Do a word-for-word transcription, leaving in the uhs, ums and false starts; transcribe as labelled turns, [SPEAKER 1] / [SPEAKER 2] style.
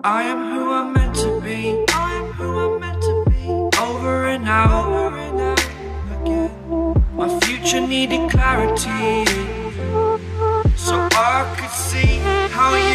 [SPEAKER 1] I am who I'm meant to be. I am who I'm meant to be. Over and out, over and out again. My future needed clarity, so I could see how you